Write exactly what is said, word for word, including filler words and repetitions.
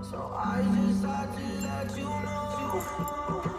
So I just had to let you know.